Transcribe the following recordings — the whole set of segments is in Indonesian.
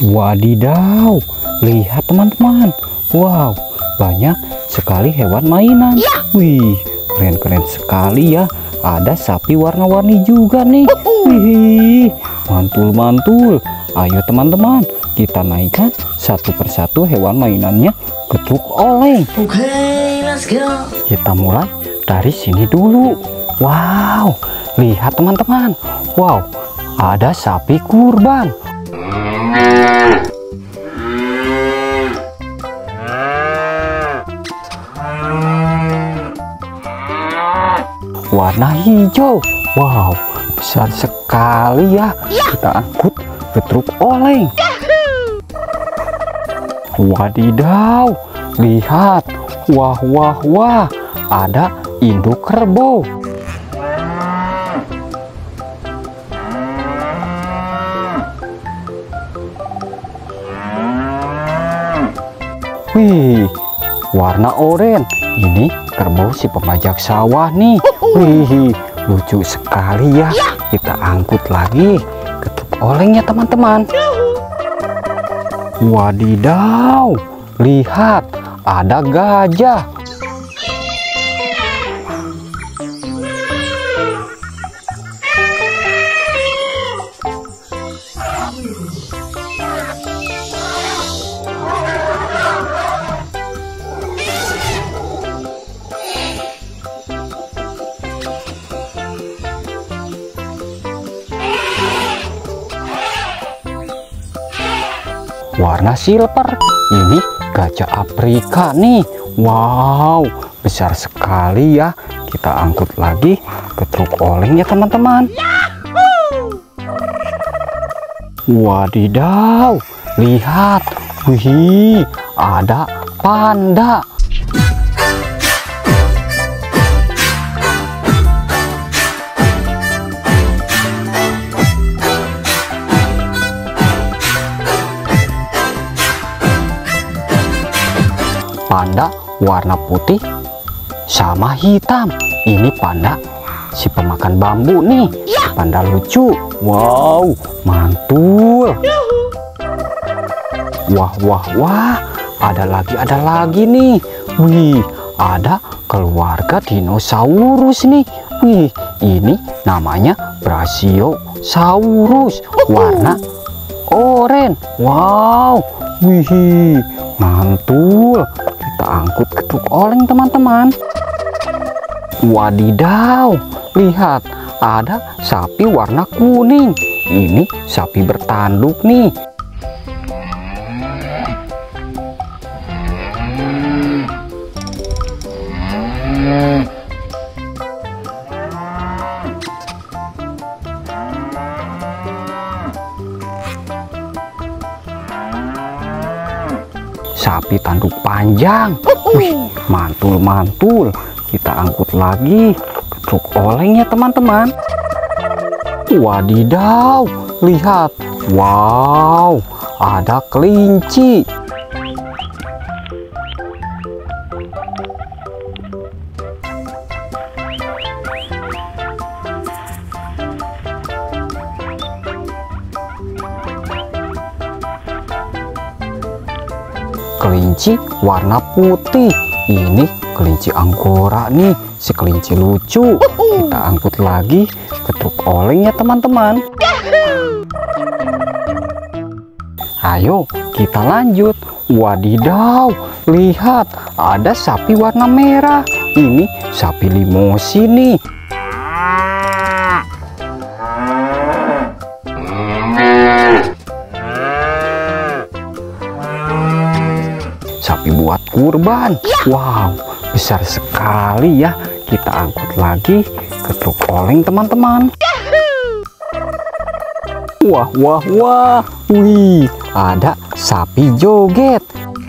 Wadidaw, lihat teman-teman. Wow, banyak sekali hewan mainan. Wih, keren-keren sekali ya. Ada sapi warna-warni juga nih. Wih, mantul-mantul. Ayo teman-teman, kita naikkan satu persatu hewan mainannya ke truk oleng. Oke, let's go. Kita mulai dari sini dulu. Wow, lihat teman-teman. Wow, ada sapi kurban. Warna hijau. Wow, besar sekali ya. Kita angkut ke truk oleng. Wadidaw, lihat. Wah, wah, wah, ada induk kerbau. Wih, warna oranye. Ini kerbau si pembajak sawah nih. Wih, lucu sekali ya. Kita angkut lagi ke truk olengnya teman-teman. Wadidaw, lihat, ada gajah. Warna silver. Ini gajah Afrika nih. Wow, besar sekali ya. Kita angkut lagi ke truk oleng ya teman-teman. Wadidaw, lihat. Wih, ada panda. Panda warna putih sama hitam. Ini panda si pemakan bambu nih. Panda lucu. Wow, mantul. Wah, wah, wah, ada lagi nih. Wih, ada keluarga dinosaurus nih. Wih, ini namanya Brachiosaurus. Warna oranye. Wow, wih, mantul. Kita angkut ke truk oleng teman-teman. Wadidaw, lihat, ada sapi warna kuning. Ini sapi bertanduk nih. Sapi tanduk panjang. Wih, mantul-mantul. Kita angkut lagi ke truk oleng ya teman-teman. Wadidaw, lihat. Wow, ada kelinci. Kelinci warna putih. Ini kelinci Anggora nih. Si kelinci lucu. Kita angkut lagi ke truk oleng ya teman-teman. Ayo kita lanjut. Wadidaw, lihat, ada sapi warna merah. Ini sapi limosin nih. Sapi buat kurban. Wow, besar sekali ya. Kita angkut lagi ke truk oleng teman-teman. Wah, wah, wah. Wih, ada sapi joget.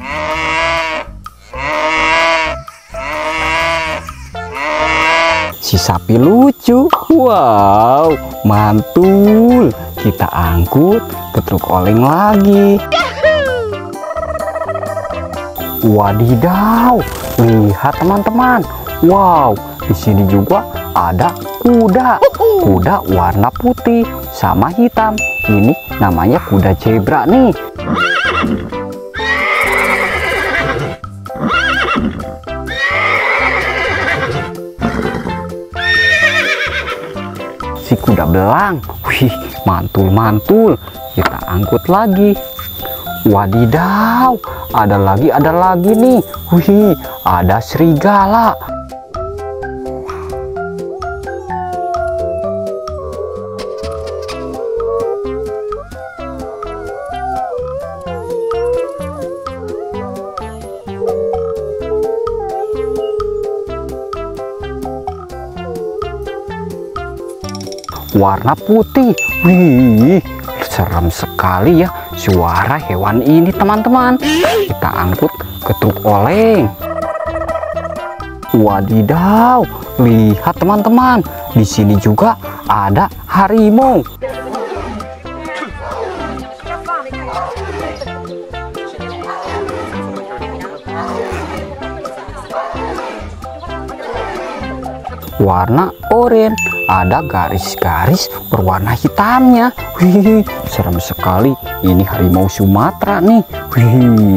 Si sapi lucu. Wow, mantul. Kita angkut ke truk oleng lagi. Wadidaw, lihat teman-teman. Wow, di sini juga ada kuda. Kuda warna putih sama hitam. Ini namanya kuda zebra nih. Si kuda belang, wih, mantul-mantul. Kita angkut lagi. Wadidaw, ada lagi nih. Wih, ada serigala. Warna putih. Wih, serem sekali ya suara hewan ini teman-teman. Kita angkut ke truk oleng. Wadidaw, lihat teman-teman, di sini juga ada harimau. Warna oranye, ada garis-garis berwarna hitamnya. Wih, serem sekali. Ini harimau Sumatera nih. Wih,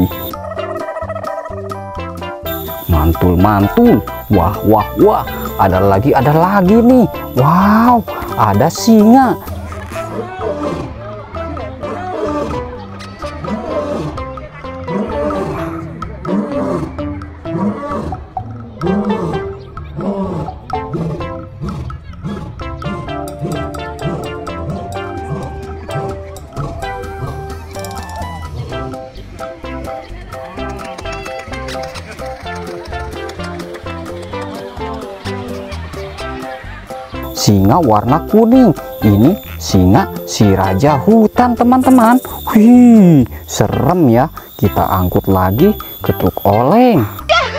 mantul-mantul. Wah, wah, wah, ada lagi nih. Wow, ada singa. Singa warna kuning. Ini singa si raja hutan teman-teman. Wih, serem ya. Kita angkut lagi ke truk oleng.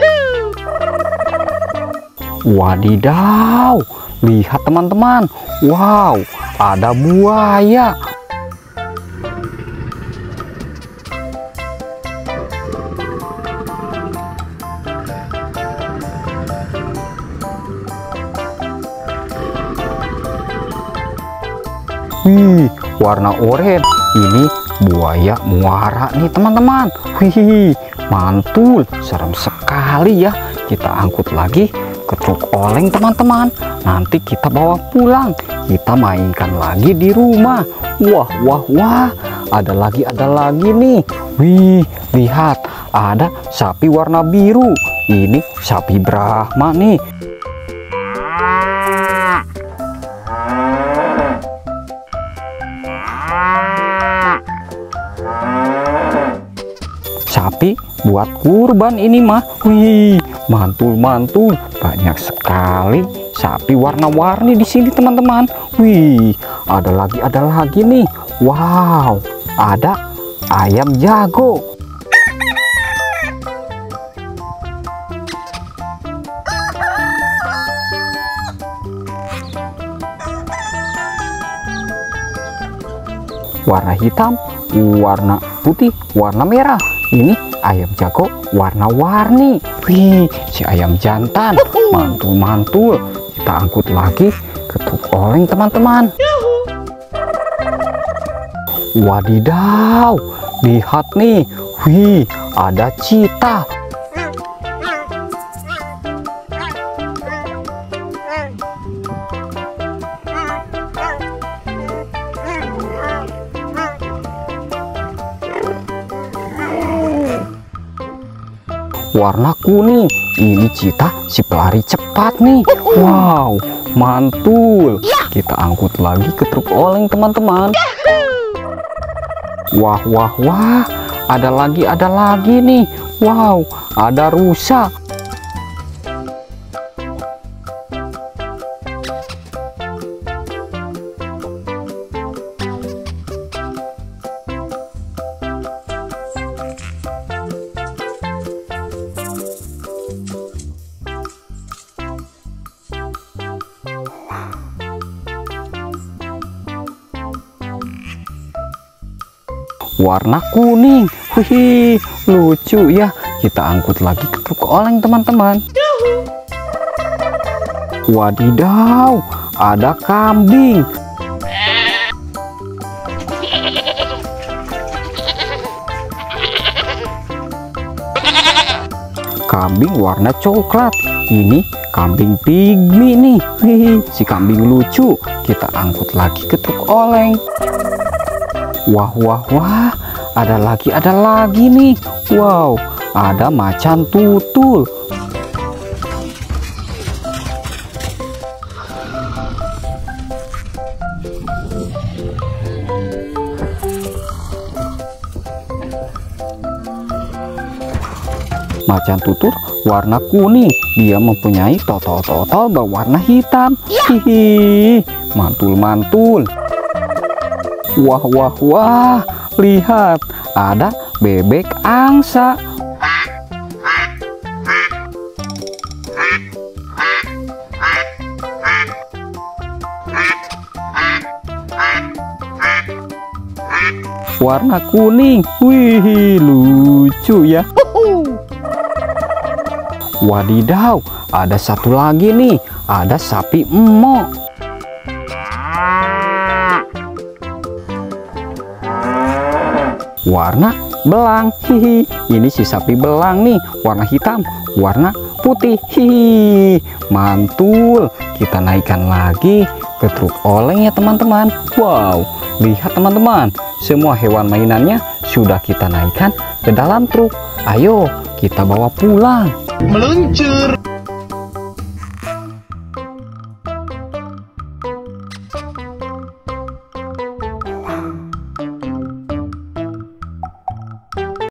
Wadidaw, lihat teman-teman. Wow, ada buaya. Wih, warna oranye. Ini buaya muara nih teman-teman. Wih, mantul, serem sekali ya. Kita angkut lagi ke truk oleng teman-teman. Nanti kita bawa pulang, kita mainkan lagi di rumah. Wah, wah, wah, ada lagi nih. Wih, lihat, ada sapi warna biru. Ini sapi Brahma nih. Sapi buat kurban ini mah. Wih, mantul-mantul, banyak sekali sapi warna-warni di sini teman-teman. Wih, ada lagi nih. Wow, ada ayam jago. Warna hitam, warna putih, warna merah. Ini ayam jago warna-warni. Wih, si ayam jantan, mantul-mantul. Kita angkut lagi ke truk oleng teman-teman. Wadidaw, lihat nih. Wih, ada cheetah. Warna kuning. Ini cheetah si pelari cepat nih. Wow, mantul. Kita angkut lagi ke truk oleng teman-teman. Wah, wah, wah, ada lagi nih. Wow, ada rusa. Warna kuning. Wih, lucu ya. Kita angkut lagi ke truk oleng teman-teman. Wadidaw, ada kambing. kambing warna coklat. Ini kambing pygmy nih. Hihi, si kambing lucu. Kita angkut lagi ke truk oleng. Wah, wah, wah. Ada lagi nih. Wow, ada macan tutul. Macan tutul warna kuning. Dia mempunyai totol-totol berwarna hitam. Hihi, mantul-mantul. Wah, wah, wah. Lihat, ada bebek angsa. Warna kuning. Wih, lucu ya. Wadidaw, ada satu lagi nih. Ada sapi emok. Warna belang. Hihi, ini si sapi belang nih. Warna hitam, warna putih. Hihi, mantul. Kita naikkan lagi ke truk oleng ya teman-teman. Wow, lihat teman-teman, semua hewan mainannya sudah kita naikkan ke dalam truk. Ayo kita bawa pulang. Meluncur.